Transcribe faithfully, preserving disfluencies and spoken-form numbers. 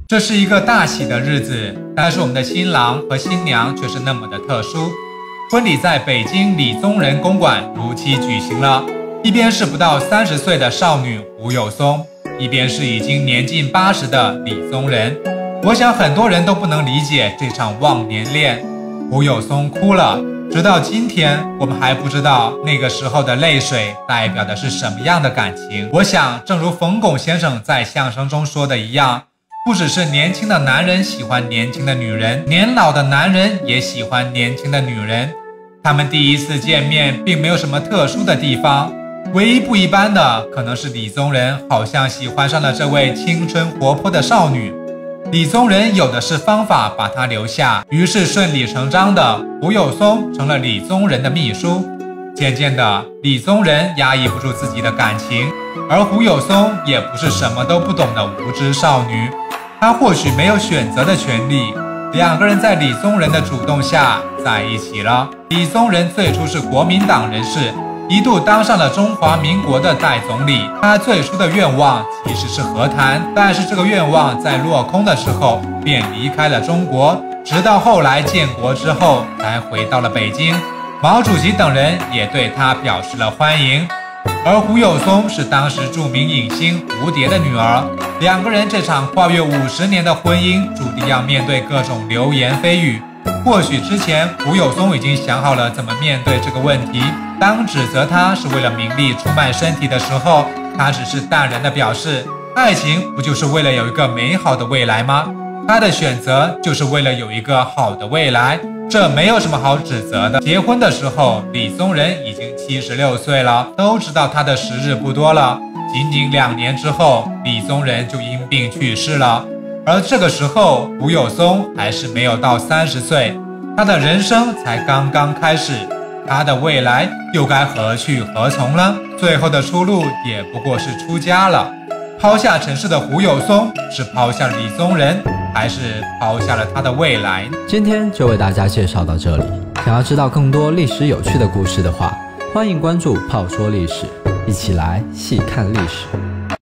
这是一个大喜的日子，但是我们的新郎和新娘却是那么的特殊。婚礼在北京李宗仁公馆如期举行了，一边是不到三十岁的少女胡有松，一边是已经年近八十的李宗仁。我想很多人都不能理解这场忘年恋。胡有松哭了，直到今天我们还不知道那个时候的泪水代表的是什么样的感情。我想正如冯巩先生在相声中说的一样，不只是年轻的男人喜欢年轻的女人，年老的男人也喜欢年轻的女人。他们第一次见面并没有什么特殊的地方，唯一不一般的可能是李宗仁好像喜欢上了这位青春活泼的少女，李宗仁有的是方法把她留下，于是顺理成章的胡有松成了李宗仁的秘书。渐渐的，李宗仁压抑不住自己的感情，而胡有松也不是什么都不懂的无知少女，她或许没有选择的权利。两个人在李宗仁的主动下在一起了。李宗仁最初是国民党人士，一度当上了中华民国的代总理。他最初的愿望其实是和谈，但是这个愿望在落空的时候便离开了中国，直到后来建国之后才回到了北京。毛主席等人也对他表示了欢迎。而胡有松是当时著名影星蝴蝶的女儿，两个人这场跨越五十年的婚姻注定要面对各种流言蜚语。或许之前胡有松已经想好了怎么面对这个问题，当指责他是为了名利出卖身体的时候，他只是淡然地表示，爱情不就是为了有一个美好的未来吗？他的选择就是为了有一个好的未来，这没有什么好指责的。结婚的时候，李宗仁已经七十六岁了，都知道他的时日不多了。仅仅两年之后，李宗仁就因病去世了。而这个时候，胡有松还是没有到三十岁，他的人生才刚刚开始，他的未来又该何去何从呢？最后的出路也不过是出家了。抛下尘世的胡有松，是抛下李宗仁，还是抛下了他的未来？ 今天就为大家介绍到这里。想要知道更多历史有趣的故事的话，欢迎关注泡说历史，一起来细看历史。